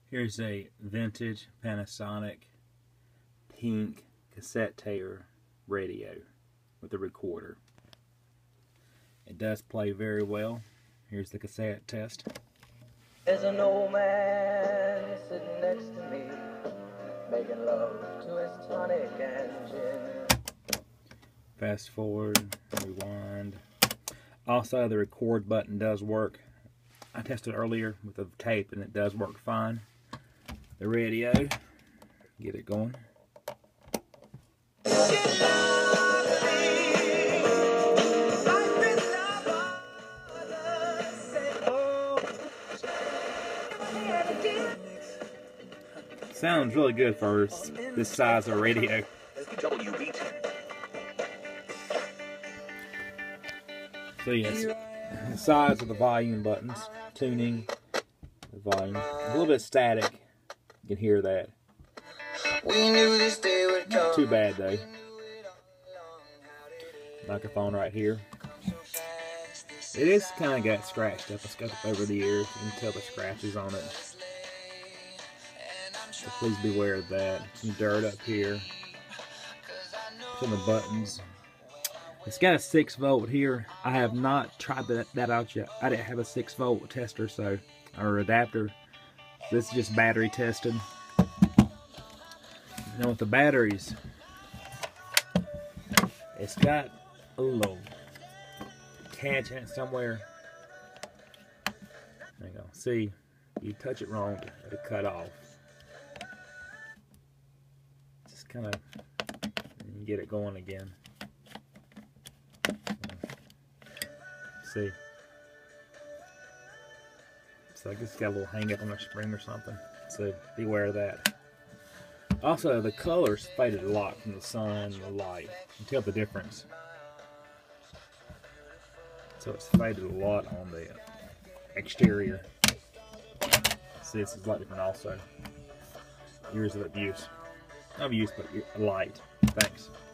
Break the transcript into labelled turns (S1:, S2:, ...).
S1: Here's a vintage Panasonic pink cassette tape radio with a recorder. It does play very well. Here's the cassette test.
S2: There's an old man sitting next to me, making love to his tonic and gin.
S1: Fast forward, rewind. Also, the record button does work. I tested earlier with the tape and it does work fine. The radio, get it going. Sounds really good for this size of radio. So yes, the size of the volume buttons, tuning, the volume, a little bit static. You can hear that. Not too bad though. Microphone right here. It is kind of got scratched up. It's got over the years. You can tell the scratches on it. So please beware of that. Some dirt up here. Some of the buttons. It's got a 6-volt here. I have not tried that out yet. I didn't have a 6-volt tester, or adapter. This is just battery testing. Now with the batteries, it's got a little catch in it somewhere. There you go. See, you touch it wrong, it'll cut off. Just kind of get it going again. See, so I guess it's got a little hang up on the spring or something. So beware of that. Also, the colors faded a lot from the sun and the light. You can tell the difference. So it's faded a lot on the exterior. See, this is a lot different also. Years of abuse. Not abuse, but light. Thanks.